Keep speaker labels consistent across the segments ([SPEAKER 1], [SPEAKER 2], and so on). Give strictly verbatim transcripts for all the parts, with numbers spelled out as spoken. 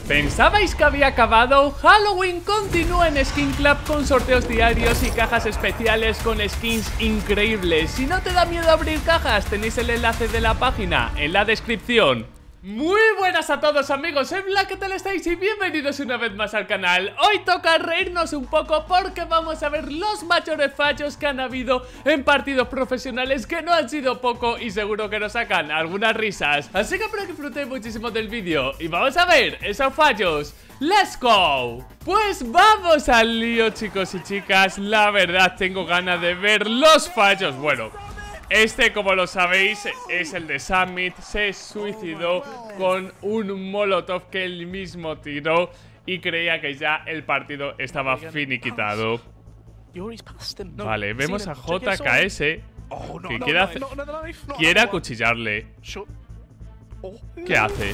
[SPEAKER 1] ¿Pensabais que había acabado? Halloween continúa en Skin Club con sorteos diarios y cajas especiales con skins increíbles. Si no te da miedo abrir cajas, tenéis el enlace de la página en la descripción. Muy buenas a todos amigos, soy Black, ¿qué tal estáis? Y bienvenidos una vez más al canal. Hoy toca reírnos un poco porque vamos a ver los mayores fallos que han habido en partidos profesionales, que no han sido poco y seguro que nos sacan algunas risas. Así que espero que disfrutéis muchísimo del vídeo y vamos a ver esos fallos. ¡Let's go! Pues vamos al lío, chicos y chicas. La verdad tengo ganas de ver los fallos. Bueno, este, como lo sabéis, es el de Summit. Se suicidó con un molotov que él mismo tiró y creía que ya el partido estaba finiquitado. Vale, vemos a J K S que quiere, hacer, quiere acuchillarle. ¿Qué hace?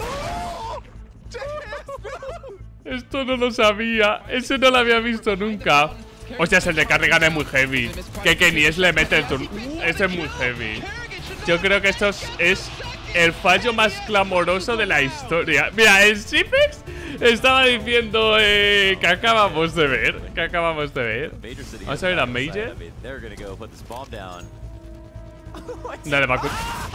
[SPEAKER 1] Esto no lo sabía. Ese no lo había visto nunca. Hostia, el de Carrigan es muy heavy. Que Kenny le mete el turno. Ese es muy heavy. Yo creo que esto es, es el fallo más clamoroso de la historia. Mira, el Sipex estaba diciendo eh, que acabamos de ver. Que acabamos de ver. Vamos a ver a Major. Dale, Baku.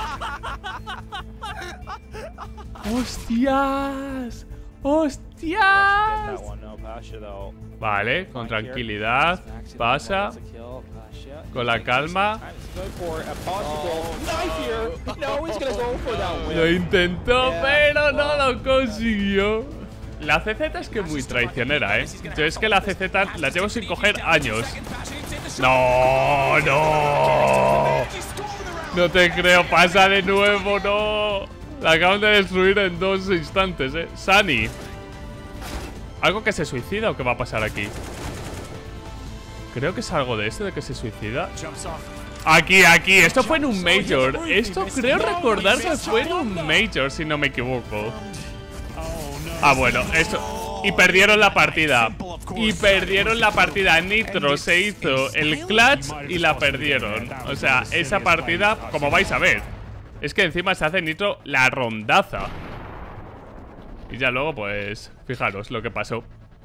[SPEAKER 1] ¡Hostias! ¡Hostias! Vale, con tranquilidad. Pasa. Con la calma. Lo intentó, pero no lo consiguió. La C Z es que es muy traicionera, ¿eh? Yo es que la C Z la llevo sin coger años. ¡No! ¡No! No te creo, pasa de nuevo, no. La acaban de destruir en dos instantes, ¿eh? Sunny. ¿Algo que se suicida o qué va a pasar aquí? Creo que es algo de esto, de que se suicida. Aquí, aquí, esto fue en un Major. Esto creo recordar que fue en un Major, si no me equivoco. Ah, bueno, esto. Y perdieron la partida. Y perdieron la partida. Nitro se hizo el clutch y la perdieron. O sea, esa partida, como vais a ver, es que encima se hace Nitro la rondaza. Y ya luego, pues, fijaros lo que pasó.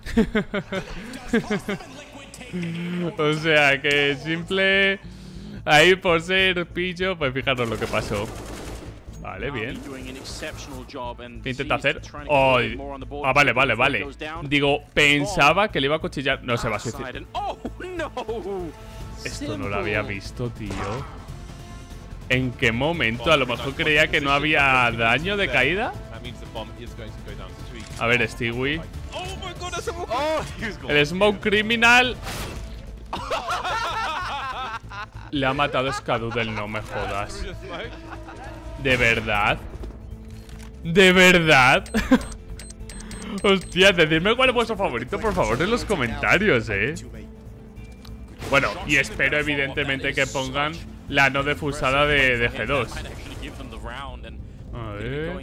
[SPEAKER 1] O sea, que simple. Ahí por ser pillo, pues fijaros lo que pasó. Vale, bien. ¿Qué intenta hacer? Oh, ah, vale, vale, vale. Digo, pensaba que le iba a cuchillar. No se va a suicidar. Esto no lo había visto, tío. ¿En qué momento? A lo mejor creía que no había daño de caída. A ver, Stewie. El Smoke Criminal le ha matado a Skadoodle, no me jodas. ¿De verdad? ¿De verdad? Hostia, decidme cuál es vuestro favorito, por favor, en los comentarios, eh. Bueno, y espero evidentemente que pongan la no defusada de, de G dos. A ver.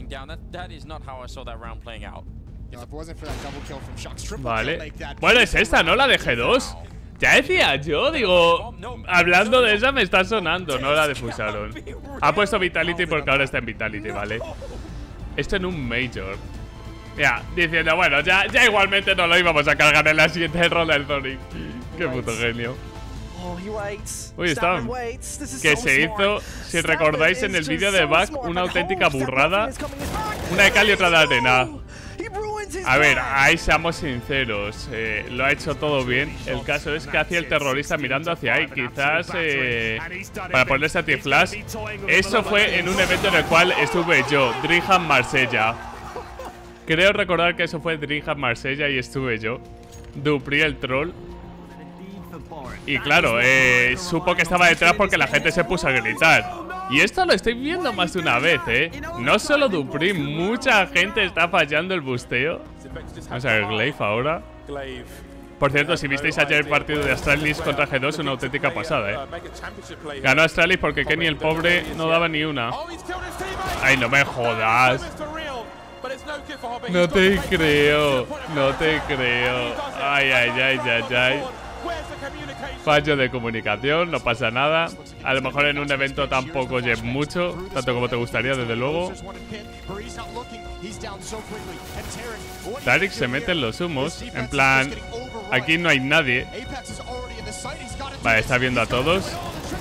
[SPEAKER 1] Vale. Bueno, es esta, ¿no? La de G dos. Ya decía yo, digo, hablando de esa me está sonando. No la defusaron. Ha puesto Vitality porque ahora está en Vitality, ¿vale? Esto en un Major. Ya, diciendo, bueno, ya, ya igualmente no lo íbamos a cargar en la siguiente ronda del Sonic. Qué puto genio. Uy, está. Que se hizo, si recordáis en el vídeo de Back, una auténtica burrada. Una de cal y otra de arena. A ver, ahí seamos sinceros, eh, lo ha hecho todo bien. El caso es que hacía el terrorista mirando hacia ahí. Quizás eh, para ponerse anti-flash. Eso fue en un evento en el cual estuve yo, Dreamhack Marsella. Creo recordar que eso fue Dreamhack Marsella y estuve yo, Dupri el troll. Y claro, eh, supo que estaba detrás porque la gente se puso a gritar. Y esto lo estoy viendo más de una vez, ¿eh? No solo Dupri, mucha gente está fallando el busteo. Vamos a ver, Glaive ahora. Por cierto, si visteis ayer el partido de Astralis contra G dos, una auténtica pasada, ¿eh? Ganó Astralis porque Kenny el pobre no daba ni una. Ay, no me jodas. No te creo, no te creo. Ay, ay, ay, ay, ay. Fallo de comunicación, no pasa nada. A lo mejor en un evento tampoco es mucho, tanto como te gustaría, desde luego. Tarik se mete en los humos. En plan, aquí no hay nadie. Vale, está viendo a todos.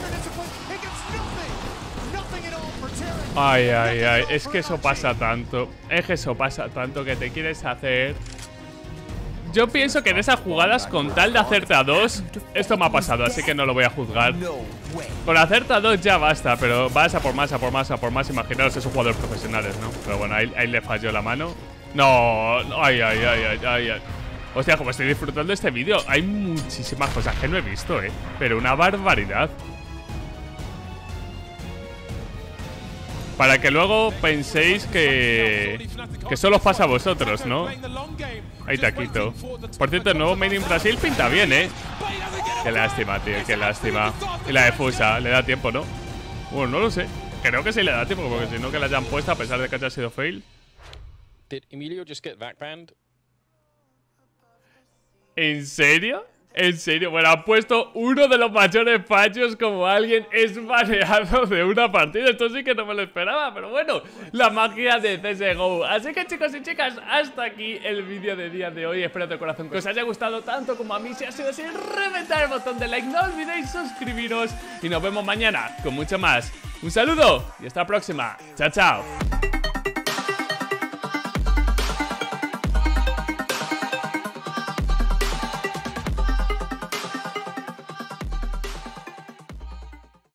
[SPEAKER 1] Ay, ay, ay. Es que eso pasa tanto. Es que eso pasa tanto que te quieres hacer. Yo pienso que en esas jugadas, con tal de hacerte a dos, esto me ha pasado, así que no lo voy a juzgar. Con hacerte a dos ya basta, pero vas a por más, a por más, a por más. Imaginaros esos jugadores profesionales, ¿no? Pero bueno, ahí, ahí le falló la mano. No, ay, ay, ay, ay, ay, ay. Hostia, como estoy disfrutando este vídeo, hay muchísimas cosas que no he visto, ¿eh? Pero una barbaridad. Para que luego penséis que que solo os pasa a vosotros, ¿no? Ahí Taquito. Por cierto, el nuevo Made in Brasil pinta bien, ¿eh? Qué lástima, tío, qué lástima. Y la de Fusa, le da tiempo, ¿no? Bueno, no lo sé. Creo que sí le da tiempo, porque si no que la hayan puesto a pesar de que haya sido fail. ¿En serio? ¿En serio? Bueno, ha puesto uno de los mayores fallos como alguien es baneado de una partida. Esto sí que no me lo esperaba, pero bueno, la magia de C S G O. Así que chicos y chicas, hasta aquí el vídeo de día de hoy. Espero de corazón que os haya gustado tanto como a mí. Si ha sido así, reventar el botón de like. No olvidéis suscribiros y nos vemos mañana con mucho más. Un saludo y hasta la próxima. Chao, chao.